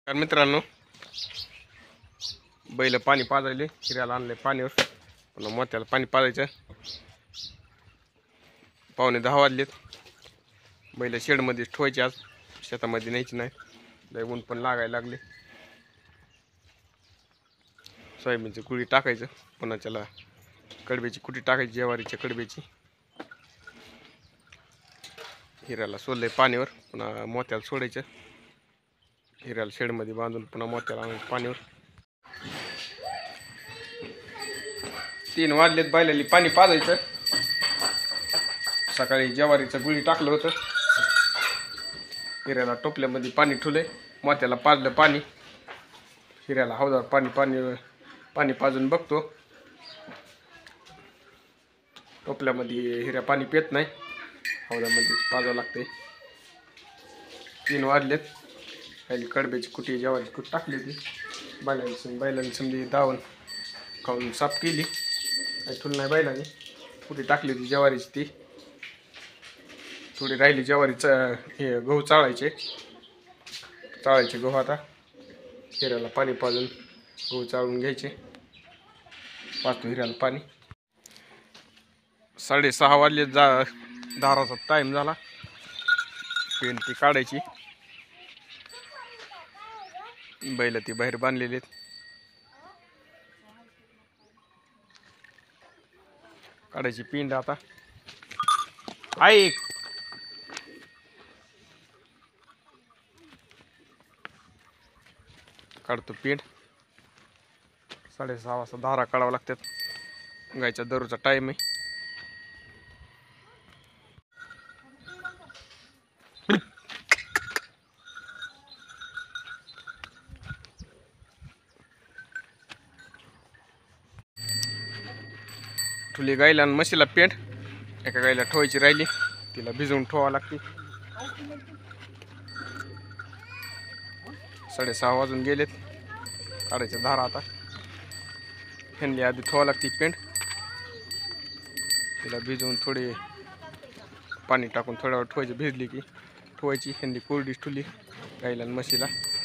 तर मित्रांनो, बैल पाणी पाजायले हिऱ्याला आणले पाणीवर. पुन्हा मोत्याला पाणी पाजायचं. 9:45 वाजलेत. बैल शेडमध्ये ठेवायचे, आज शेतामध्ये न्यायची नाही. लय ऊन पण लागायला लागले. सोयाबीनची कुडी टाकायचं, पुन्हा त्याला कडब्याची कुटी टाकायची, ज्वारीच्या कडब्याची. हिऱ्याला सोडलंय पाणीवर, पुन्हा मोत्याला सोडायचं. हिऱ्याला शेडमध्ये बांधून पुन्हा मोत्याला आणायचं पाणीवर. 3 वाजलेत. बैलाली पाणी पाजायचं. सकाळी ज्वारीचं गुळी टाकलं होतं. हिऱ्याला टोपल्यामध्ये पाणी ठेवलंय. मोत्याला पाजलं पाणी. हिऱ्याला हौदावर पाणी पाजून बघतो. टोपल्यामध्ये हिऱ्या पाणी पित नाही, हौदामध्ये पाजावं लागतंय. 3 वाजलेत. पहिली कडब्याची कुटी, ज्वारीची कुटी टाकली होती. बैलांनी समजी दावून खाऊन साफ केली. काही ठुल नाही बैलांनी. कुटी टाकली होती ज्वारीची, ती थोडी राहिली ज्वारीचं. हे गहू चाळायचे गहू. आता हिऱ्याला पाणी पाजून गहू चाळून घ्यायचे. पाजतो हिऱ्याला पाणी. 6:30 वाजले. दाराचा टाईम झाला. पेन ती काढायची. बैल ती बाहेर बांधलेली आहेत. काढायची पिंड आता. ऐक, काढतो पेंड. 6:30 वाजता धारा काढावं लागतात. गायचा दररोजचा टाईम आहे. ठुली गायला आणि म्हशीला पेंड. एका गायला ठेवायची राहिली, तिला भिजवून ठेवावं लागते. 6:30 वाजून गेलेत. काढायच्या धारा आता. ह्यांनी आधी ठेवावं लागते पेंड. तिला भिजवून थोडी पाणी टाकून थोड्या वेळ ठेवायची. भिजली की ठेवायची. ह्यांनी कोरडीच ठुली गायला आणि म्हशीला.